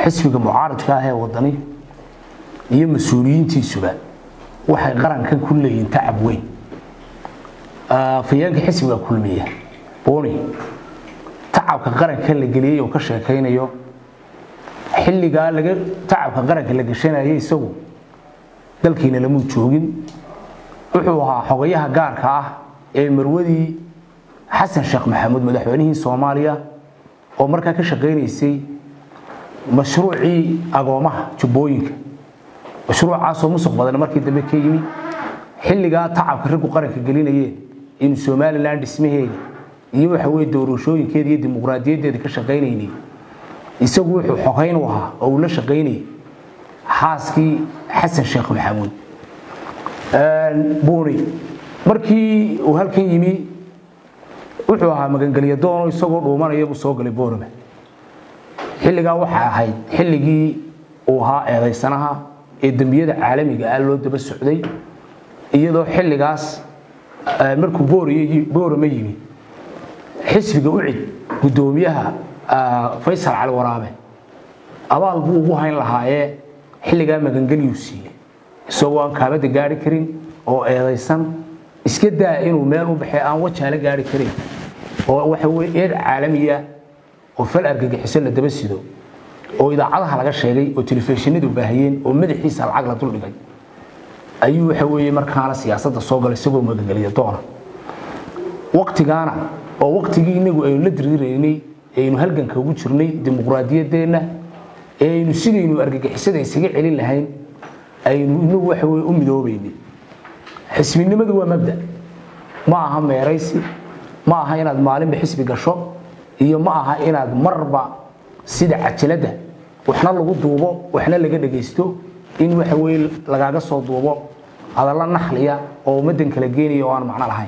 xisbiga mucaaradka ah ee wadani iyo mas'uuliyiintiisuba waxay qarankan ku leeyihiin tacab weyn afayeenka xisbiga kulmiya booni tacabka qaranka la geliyay oo ka sheekaynayo xilliga laga tacabka qaranka la gashanayay isagu dalkiina lama joogin wuxuu ahaa xogayaha gaarka ah ee marwadii xasan sheekh maxamuud madaxweynihii Soomaaliya oo markaa ka shaqeynaysay mashruucii agoomaha jubbooyinka mashruucaas oo musuq badan markii dambe ka yimi xilliga tacabka rag qaranka gelinayeen in Somaliland dhismaheeda iyo waxa weey doorashooyinkeeda iyo dimuqraadiyadeeda ka shaqeynayeen isagu wuxuu xogeyn u ahaa oo la shaqeynay xaaskii xasan sheekh maxamuud booni markii uu halkan yimi wuxuu ahaa magangeliya doon isagoo dhuumanaya uu soo galay boorama xilliga waxa ahayd xilligii uu ahaa eedaysanaha ee dambiyada caalamiga ah loo daba socday iyadoo xilligaas markuu boorama yimi xisbiga u cid gudoomiyaha Faysal Cali Waraabe abaal buu ugu hayn lahaayee xilliga magangeliyu siiyay isagoo aan kaabada gaari karin oo eedaysan iska daa inuu meel u baxay aan wajaale gaari karin oo waxa weey caalamiya oo fal argagaxiso la daba sido oo idaacadaha laga sheegay oo telefishinadu baahiyeen oo madaxiisa lacag la dul dhigay ayuu waxa weey markaana siyaasadda soo galay isagoo magangeliya doona waqtigaana oo waqtigii inagu ay la diriireynay aynu halganka ugu jirnay dimuqraadiyadeena aynu sidaynu argagixisada isaga celin lahayn aynu inagu waxa weey u midoobeynay xisbinimadu waa mabda ma aha meeraysi ma aha inaad maalinba xisbi gasho iyo ma aha inaad marba sida cajalada waxna lagu duubo waxna laga dhageysto in waxa weey lagaaga soo duubo hadalla naxliya oo madan kala geenayo oo aan macna lahayn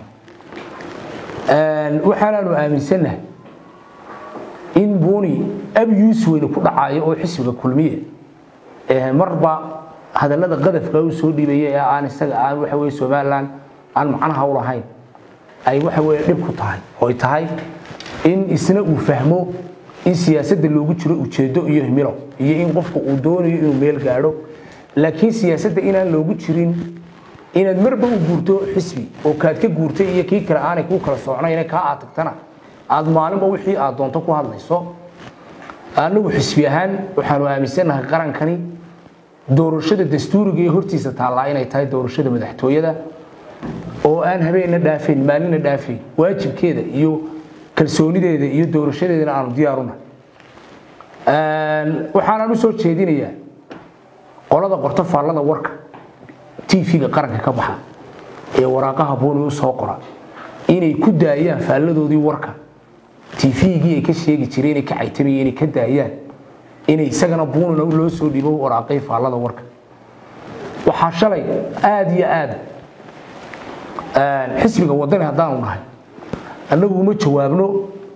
waxaanu aaminsanahay in booni abiyus weyn ku dhacayo oo xisbiga kulmiye marba hadallada qadafka uu soo dhiibay ee aan isaga aan waxa weey Soomaaliland aan macnaha u lahayn ay waxa weey dhib ku tahay oo ay tahay in isna uu fahmo in siyaasadda loogu jiro ujeedo iyo himilo iyo in qofku uu doonayo inuu meel gaaro laakiin siyaasadda inaan loogu jirin inaad marba u guurto xisbi oo kaad ka guurtay iyo kii kale aanay ku kala soconayna ka aatagtana aad maalinba wixii aad doonto ku hadlayso anagu xisbi ahaan waxaanu aaminsanahay qarankani doorashada dastuuriga ee hortiisa taala inay tahay doorashada madaxtooyada oo aan habeenna dhaafin maalina dhaafin waajibkeeda iyo kalsoonideeda iyo doorashadeedana aanu diyaaruna waxaan u soo jeedinayaa qolada qorto faallada warka TV-ga qaranka ka baxa ee waraaqaha booni u soo qora inay ku daayaan faalladoodii warka TV-gii ay ka sheegi jireen ka caytamay inay ka daayaan inay isagana boonina loo soo dhibo waraaqay faallada warka waxa shalay aad iyo aad xisbiga wadani hadaan nahay anagu ma jawaabno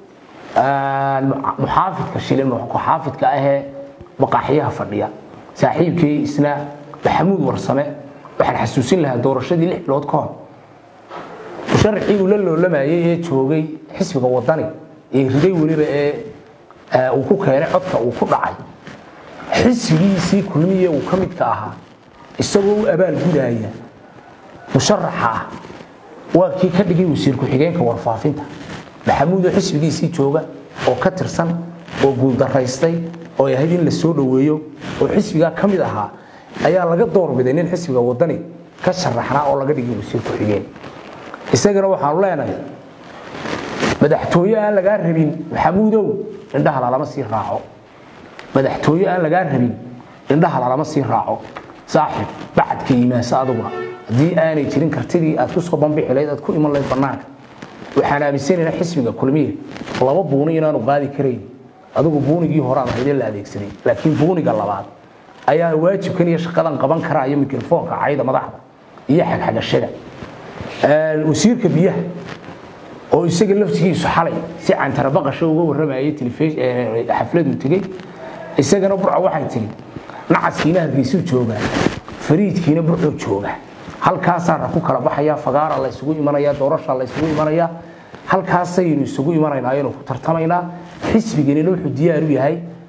muxaafidka shilin muxaafidka ah ee baqaxiyaha fadhiya saaxiibkii isna maxamuud warsame waxaan xasuusin lahaa doorashadii 6 bilood ka hor sharci uu la loolamayay ee joogay xisbiga wadani ee riday waliba ee uu ku keenay codka uu ku dhacay xisbigiisii kulmiye uu ka mid ka ahaa isagoo abaal gudaya musharaxa waa kii ka dhigay wasiir ku xigeenka warfaafinta maxamuud oo xisbigiisii jooga oo ka tirsan oo guul daraystay oo yahay in la soo dhaweeyo oo xisbiga ka mid ahaa ayaa laga doorbiday in xisbiga wadani ka sharaxna oo laga dhigay wasiir ku xigeen isagana waxaan leenahay madaxtooye aan laga rabin maxamuudow indhaha lama sii raaco madaxtooye aan laga rabin indhaha lama sii raaco saaxiib bacadka iimaansa aduguna hadii aanay jirin kartidii aad ku soo banbixileed aad ku iman leed banaanka waxaan aaminsanaynaa xisbiga kulmiye laba buuni inaanu qaadi karayn adigu buunigii hore aad hay'ad la adeegsaday laakiin buuniga labaad ayaa waajibkan iyo shaqadan qaban karaya mikrofoonka cayda madaxda iyo xagxagashada wasiirka biyaha oo isaga laftigiisu xalay si aan tarbaqasho uga waramayay xafladu tagay isagana burco waxay tiri nacaskiina halkiisu jooga fariidkiina burco jooga halkaas aan ku kala baxaya fagaara la isugu imanaya doorasho la isugu imanaya halkaas aynu isugu imanaynaa inuu ku tartamaynaa xisbigeena wuxuu diyaar u yahay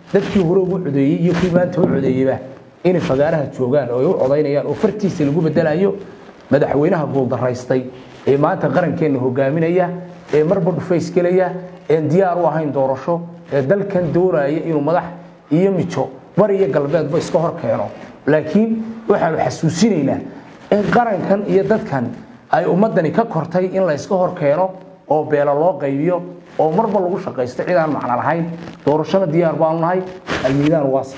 dadkii hore ugu codeeyay iyo kii maanta u codeeyayba inay fagaaraha joogaan oo ay u codaynayaan oo fartiisa lagu bedelayo madaxweynaha guuldaraystay ee maanta qarankeena hogaaminaya ee marba dhufays galaya ee diyaar u ahayn doorasho ee dalkan doonaya inuu madax iyo mijo bari iyo galbeedba iska hor keeno laakiin waxaanu xasuusinaynaa in qarankan iyo dadkan ay ummadani ka kortay in la iska hor keeno oo beela loo qaybiyo oo marba lagu shaqaysto cid aan macno lahayn doorashada diyaar baan nahay almiidaan waasi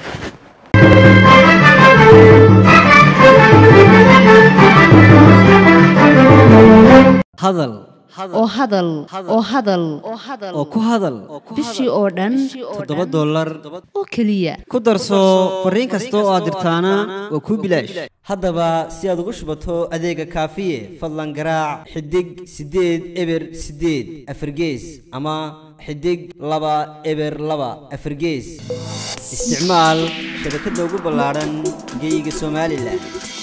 hadal oo hadal oo ku hadal bishii oo dhan $7 oo kaliya ku darso fariin kasta oo aad dirtaana waa ku bilaash haddaba si aad ugu shubato adeega kaafiye fadlan garaac xidig 8 eber 8 afargees ama xidig 2 eber 2 afargees isticmaal shabakadda ugu ballaaran geyga Soomaaliland